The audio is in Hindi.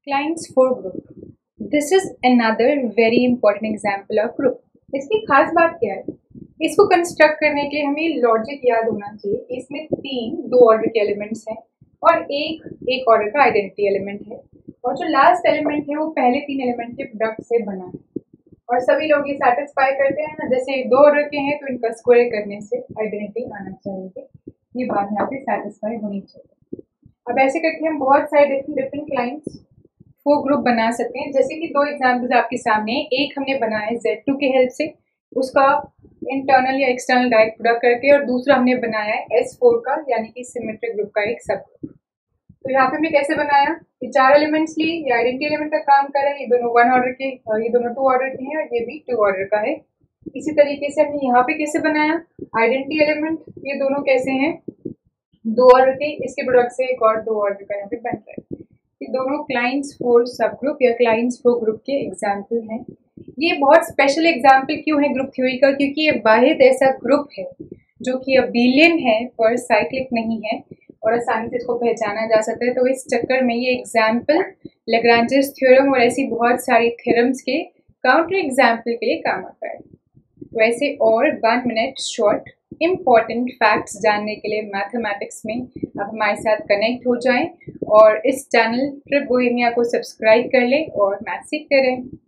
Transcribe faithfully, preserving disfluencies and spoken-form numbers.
Clients for group. This is another very important example of group. इसकी खास बात क्या है? इसको कंस्ट्रक्ट करने के हमें लॉजिक याद होना चाहिए। इसमें तीन दो ऑर्डर के एलिमेंट्स हैं और एक एक ऑर्डर का आइडेंटिटी एलिमेंट है, और जो लास्ट एलिमेंट है वो पहले तीन एलिमेंट के प्रोडक्ट से बना है। और सभी लोग ये सेटिस्फाई करते हैं ना, जैसे दो ऑर्डर के हैं तो इनका स्क्वायर करने से आइडेंटिटी आना चाहिए। ये बात यहाँ पे सेटिस्फाई होनी चाहिए। अब ऐसे करके हम बहुत सारे डिफरेंट डिफरेंट क्लाइंट्स वो ग्रुप बना सकते हैं। जैसे कि दो एग्जाम्पल्स आपके सामने हैं। एक हमने बनाया है ज़ेड टू के हेल्प से, उसका इंटरनल या एक्सटर्नल डायरेक्ट प्रोडक्ट करके, और दूसरा हमने बनाया है एस फोर का, यानी कि सिमेट्रिक ग्रुप का एक सब ग्रुप। तो यहाँ पे हमने कैसे बनाया, ये चार एलिमेंट्स लिए, ये आइडेंटिटी एलिमेंट का काम कर रहे हैं, ये दोनों वन ऑर्डर के, ये दोनों टू ऑर्डर के हैं, और ये भी टू ऑर्डर का है। इसी तरीके से हमने यहाँ पे कैसे बनाया, आइडेंटिटी एलिमेंट ये दोनों कैसे हैं, दो ऑर्डर के, इसके प्रोडक्ट से एक और दो ऑर्डर का यहाँ पे बन रहा है। ये दोनों क्लाइंट्स फोर सब ग्रुप या क्लाइंट्स फोर ग्रुप के एग्जाम्पल हैं। ये बहुत स्पेशल एग्जाम्पल क्यों है ग्रुप थ्योरी का, क्योंकि ये वाहिद ऐसा ग्रुप है जो कि अबेलियन है पर साइक्लिक नहीं है और आसानी से इसको पहचाना जा सकता है। तो इस चक्कर में ये एग्जाम्पल लैग्रांजेस थ्योरम और ऐसी बहुत सारी थ्योरम्स के काउंटर एग्जाम्पल के लिए काम आता है। तो ऐसे और one minute short important facts जानने के लिए मैथमेटिक्स में आप हमारे साथ कनेक्ट हो जाएं और इस चैनल ट्रिप बोहेमिया को सब्सक्राइब कर लें और मैथ सीखते रहें।